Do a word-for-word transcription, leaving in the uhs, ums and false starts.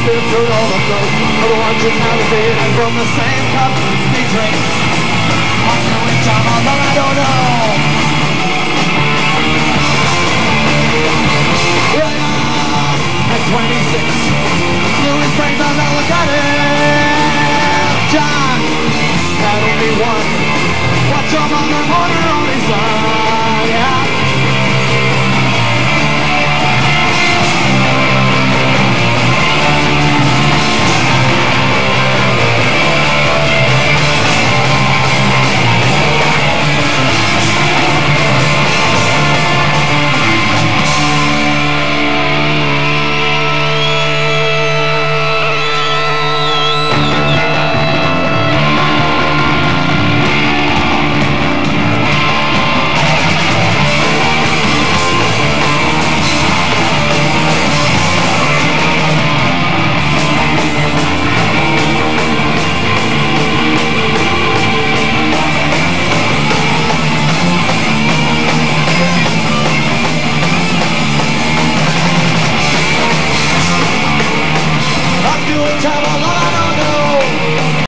this road overflows. Everyone just has a beer from the same cup they drink. What can we talk about? I don't know. Riot at twenty-six. Louis brings on the look at it. John had only one. Watch your mother, mother on his side.